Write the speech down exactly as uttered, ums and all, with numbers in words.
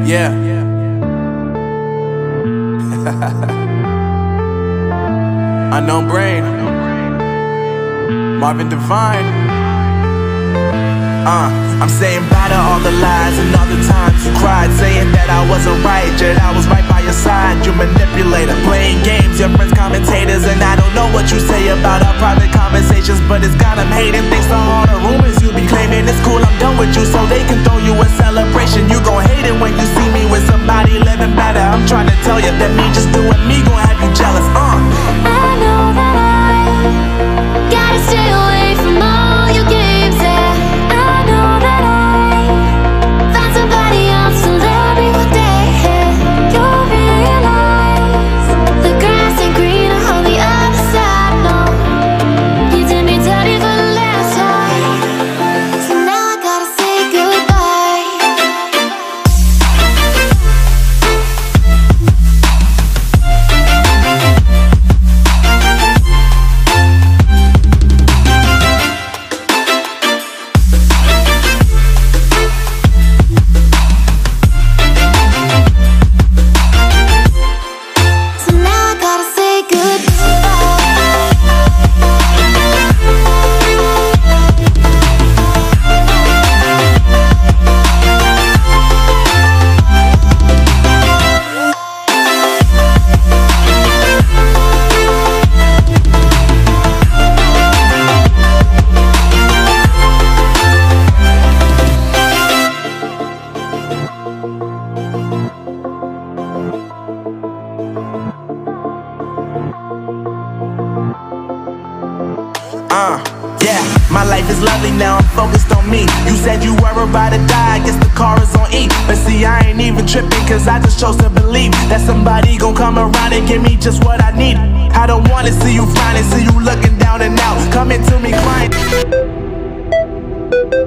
Yeah. Unknown Brain, Marvin Divine. Uh, I'm saying bye to all the lies and all the times you cried, saying that I wasn't right, yet I was right by your side. You manipulator, playing games, your friends commentators, and I don't know what you say about our private conversations, but it's got them hating. Thanks to all the rumors you be claiming. It's cool, I'm done with you, so they can throw you a celebration. You gon' hate it when you see me with somebody living better. I'm trying to tell you that me just doing me gon' have you jealous. Uh. I know that I gotta stay away from all your games, yeah. I know that I found somebody else to love me one day, yeah. You'll realize the grass ain't greener on the other side, no. You did me dirty for the last time, so now I gotta say goodbye. So now I gotta say Uh, yeah, my life is lovely now, I'm focused on me. You said you were about to die, I guess the car is on E. But see, I ain't even tripping, cause I just chose to believe that somebody gon' come around and give me just what I need. I don't wanna see you frowning, see you looking down and out, coming to me crying.